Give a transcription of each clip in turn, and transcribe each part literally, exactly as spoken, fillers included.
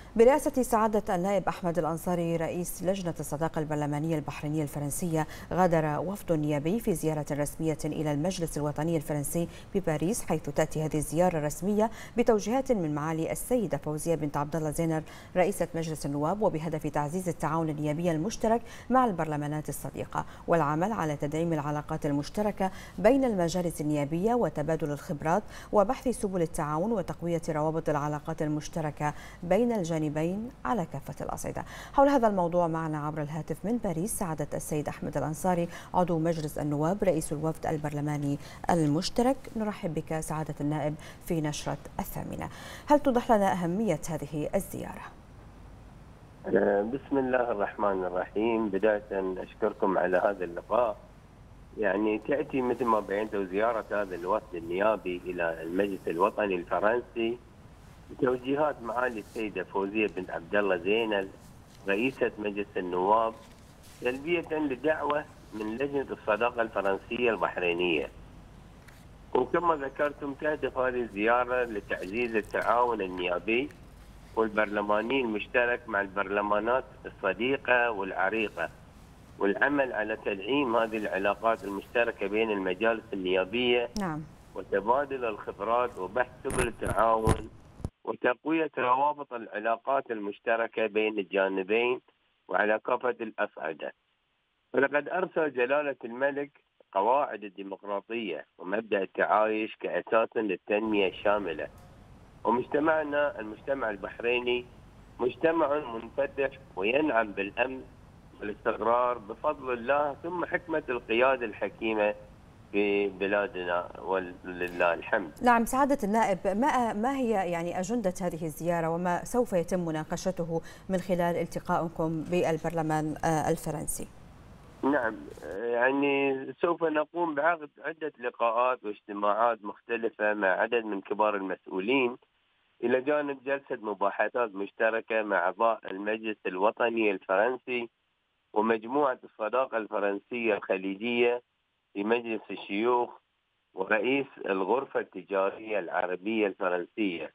برئاسة سعادة النائب أحمد الأنصاري رئيس لجنة الصداقة البرلمانية البحرينية الفرنسية، غادر وفد نيابي في زيارة رسمية إلى المجلس الوطني الفرنسي بباريس، حيث تأتي هذه الزيارة الرسمية بتوجيهات من معالي السيدة فوزية بنت عبد الله زينر رئيسة مجلس النواب، وبهدف تعزيز التعاون النيابي المشترك مع البرلمانات الصديقة والعمل على تدعيم العلاقات المشتركة بين المجالس النيابية وتبادل الخبرات وبحث سبل التعاون وتقوية روابط العلاقات المشتركة بين الجانبين بين على كافة الأصعدة. حول هذا الموضوع معنا عبر الهاتف من باريس سعادة السيد أحمد الأنصاري عضو مجلس النواب رئيس الوفد البرلماني المشترك. نرحب بك سعادة النائب في نشرة الثامنة. هل توضح لنا أهمية هذه الزيارة؟ بسم الله الرحمن الرحيم. بداية أشكركم على هذا اللقاء. يعني تأتي مثل ما بينتوا زيارة هذا الوفد النيابي إلى المجلس الوطني الفرنسي بتوجيهات معالي السيدة فوزية بنت عبد الله زينل رئيسة مجلس النواب، تلبية لدعوة من لجنة الصداقة الفرنسية البحرينية. وكما ذكرتم تهدف هذه الزيارة لتعزيز التعاون النيابي والبرلماني المشترك مع البرلمانات الصديقة والعريقة، والعمل على تدعيم هذه العلاقات المشتركة بين المجالس النيابية. نعم. وتبادل الخبرات وبحث سبل التعاون وتقوية روابط العلاقات المشتركة بين الجانبين وعلى كافة الأصعدة. ولقد أرسل جلالة الملك قواعد الديمقراطية ومبدأ التعايش كأساس للتنمية الشاملة. ومجتمعنا المجتمع البحريني مجتمع منفتح وينعم بالأمن والاستقرار بفضل الله، ثم حكمة القيادة الحكيمة في بلادنا ولله الحمد. نعم سعادة النائب، ما ما هي يعني أجندة هذه الزيارة وما سوف يتم مناقشته من خلال التقائكم بالبرلمان الفرنسي؟ نعم، يعني سوف نقوم بعقد عدة لقاءات واجتماعات مختلفة مع عدد من كبار المسؤولين، إلى جانب جلسة مباحثات مشتركة مع أعضاء المجلس الوطني الفرنسي ومجموعة الصداقة الفرنسية الخليجية في مجلس الشيوخ ورئيس الغرفة التجارية العربية الفرنسية.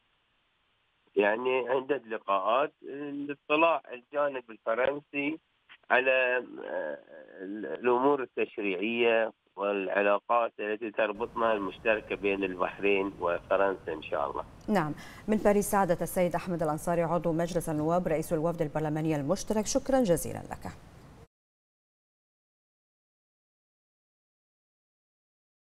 يعني عدة لقاءات لاطلاع الجانب الفرنسي على الأمور التشريعية والعلاقات التي تربطنا المشتركة بين البحرين وفرنسا إن شاء الله. نعم، من باريس سعادة السيد أحمد الأنصاري عضو مجلس النواب رئيس الوفد البرلماني المشترك، شكرا جزيلا لك.